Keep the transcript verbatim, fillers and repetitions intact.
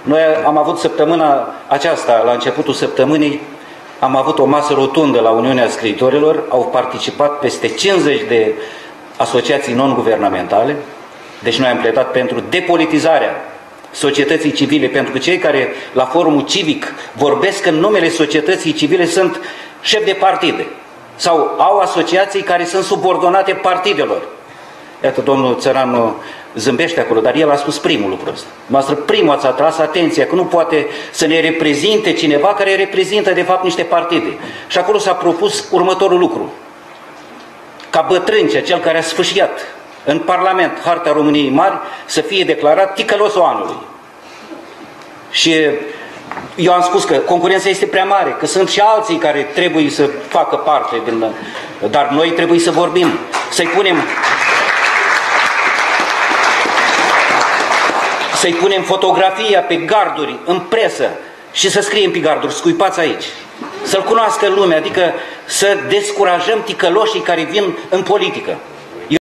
Noi am avut săptămâna aceasta, la începutul săptămânii, am avut o masă rotundă la Uniunea Scriitorilor, au participat peste cincizeci de asociații non-guvernamentale, deci noi am pledat pentru depolitizarea societății civile, pentru că cei care la forumul civic vorbesc în numele societății civile sunt șefi de partide sau au asociații care sunt subordonate partidelor. Iată, domnul Țăranu zâmbește acolo, dar el a spus primul lucru ăsta. Noastră primul ați atras atenția că nu poate să ne reprezinte cineva care reprezintă de fapt niște partide. Și acolo s-a propus următorul lucru. Ca Bătrâncea, cel care a sfâșiat în Parlament Harta României Mari, să fie declarat ticălosul anului. Și eu am spus că concurența este prea mare, că sunt și alții care trebuie să facă parte din... Dar noi trebuie să vorbim, să-i punem... să-i punem fotografia pe garduri, în presă, și să scriem pe garduri, scuipați aici. Să-l cunoască lumea, adică să descurajăm ticăloșii care vin în politică.